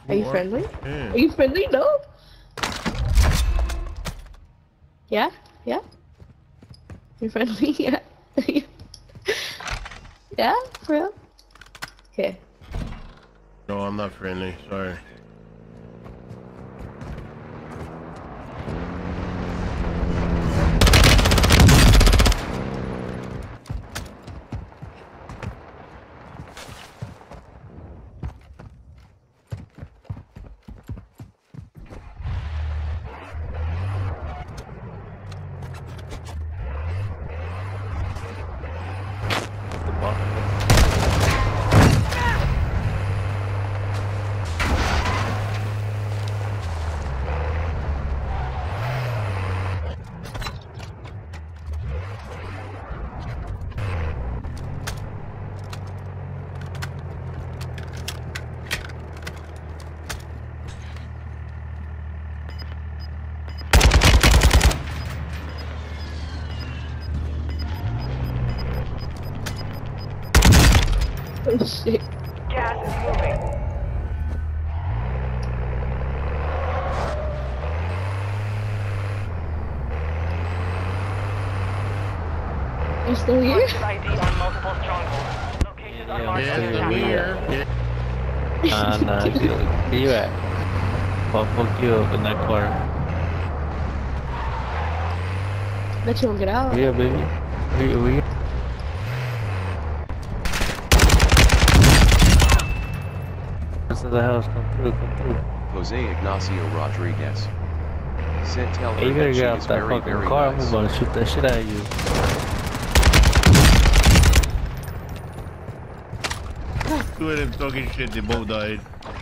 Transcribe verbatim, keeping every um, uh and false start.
Are you friendly? Yeah. Are you friendly? No? Yeah? Yeah? You're friendly? Yeah? Yeah? For real? Okay. No, I'm not friendly. Sorry. Oh shit. Gas is moving. You still here? Positive I D on multiple strongholds. Locations Yeah, unmarked Yeah, under I'm attack. here. Yeah. Nah, nah, you, where you at? I'll fuck you up in that car. Bet you won't get out. Yeah, baby. We, we. To the house, come through, come through. Jose Ignacio Rodriguez. Said tell Hey, her you gotta that she get out is that very, fucking very car. nice. I'm gonna shoot that shit out of you. Two of them talking shit, they both died.